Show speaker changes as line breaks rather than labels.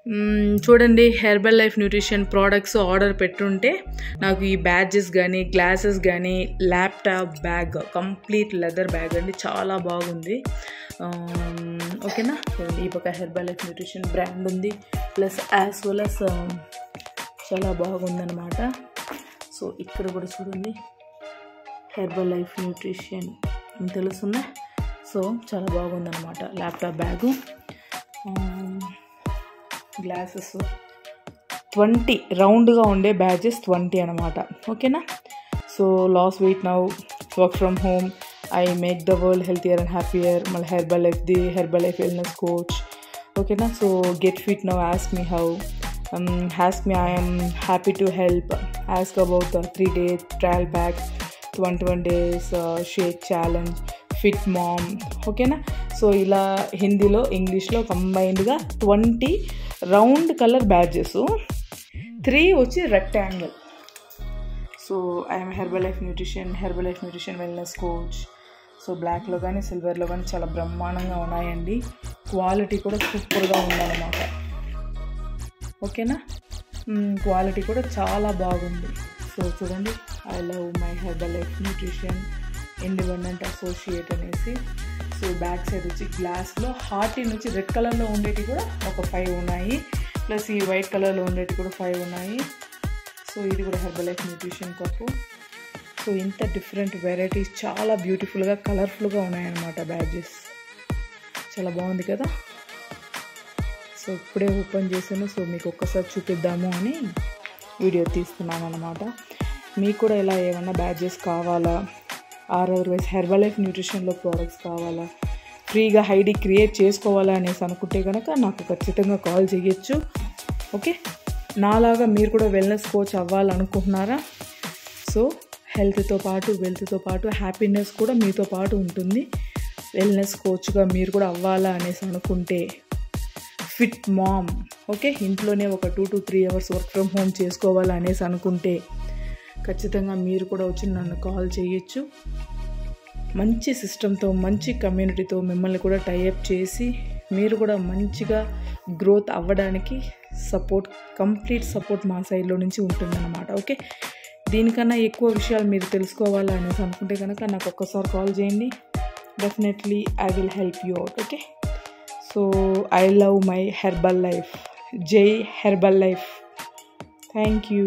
చూడండి Herbalife nutrition products order పెట్టుంటే నాకు ఈ బ్యాడ్జెస్ కానీ గ్లాసెస్ కానీ laptop bag complete leather bag అండి, చాలా బాగుంది. ఓకేనా, చూడండి ఈ పక్క హెర్బల్ లైఫ్ న్యూట్రిషన్ బ్రాండ్ ఉంది, ప్లస్ యాజ్ వెల్ అస్ చాలా బాగుందన్నమాట. సో ఇక్కడ కూడా చూడండి హెర్బల్ లైఫ్ న్యూట్రిషన్ తెలుస్తుందా. సో చాలా బాగుందన్నమాట. ల్యాప్టాప్ బ్యాగు, గ్లాసెస్ 20 రౌండ్గా ఉండే బ్యాచెస్ 20 అనమాట. ఓకేనా. So lose weight now, work from home, I make the world healthier and happier, మళ్ళీ Herbalife the Herbalife wellness coach. ఓకేనా. So get fit now, askmehow, askme, I am happy to help, ask about the 3-day trial pack, 21 days shake challenge, fitmom. ఓకేనా. So ఇలా హిందీలో ఇంగ్లీష్లో కంబైన్డ్గా 20 round colour badges, 3 వచ్చి rectangle. So I'm Herbalife nutrition wellness coach. So బ్లాక్లో కానీ సిల్వర్లో కానీ చాలా బ్రహ్మాండంగా ఉన్నాయండి. క్వాలిటీ కూడా సూపర్గా ఉందన్నమాట. ఓకేనా, క్వాలిటీ కూడా చాలా బాగుంది. సో చూడండి, I love my Herbalife nutrition independent associate అనేసి. సో బ్యాక్ సైడ్ వచ్చి గ్లాస్లో హార్టీ నుంచి రెడ్ కలర్లో ఉండేవి కూడా ఒక 5 ఉన్నాయి, ప్లస్ ఈ వైట్ కలర్లో ఉండేవి కూడా 5 ఉన్నాయి. సో ఇది కూడా Herbalife nutrition cup. So ఇంత డిఫరెంట్ వెరైటీస్, చాలా బ్యూటిఫుల్గా కలర్ఫుల్గా ఉన్నాయన్నమాట బ్యాడ్జెస్. చాలా బాగుంది కదా. సో ఇప్పుడే ఓపెన్ చేశాను, సో మీకు ఒక్కసారి చూపిద్దాము అని వీడియో తీస్తున్నాను అనమాట. మీకు కూడా ఇలా ఏమన్నా బ్యాడ్జెస్ కావాలా, అదర్వైజ్ హెర్బల్ లైఫ్ న్యూట్రిషన్లో ప్రోడక్ట్స్ కావాలా, ఫ్రీగా ఐడి క్రియేట్ చేసుకోవాలా అనేసి అనుకుంటే కనుక నాకు ఖచ్చితంగా కాల్ చేయొచ్చు. ఓకే, నాలాగా మీరు కూడా వెల్నెస్ కోచ్ అవ్వాలనుకుంటున్నారా? సో హెల్త్తో పాటు వెల్త్తో పాటు హ్యాపీనెస్ కూడా మీతో పాటు ఉంటుంది. వెల్నెస్ కోచ్గా మీరు కూడా అవ్వాలా అనేసి అనుకుంటే ఫిట్ మామ్, ఓకే, ఇంట్లోనే ఒక 2 to 3 hours work from home చేసుకోవాలా అనేసి అనుకుంటే ఖచ్చితంగా మీరు కూడా వచ్చి నన్ను కాల్ చేయొచ్చు. మంచి సిస్టంతో, మంచి కమ్యూనిటీతో మిమ్మల్ని కూడా టైఅప్ చేసి మీరు కూడా మంచిగా గ్రోత్ అవ్వడానికి కంప్లీట్ సపోర్ట్ మా సైడ్లో నుంచి ఉంటుందన్నమాట. ఓకే, దీనికన్నా ఎక్కువ విషయాలు మీరు తెలుసుకోవాలా అనేసి అనుకుంటే కనుక నాకు ఒక్కసారి కాల్ చేయండి. Definitely I will help you out. Okay, so I love my Herbalife. జై హెర్బల్ లైఫ్. Thank you.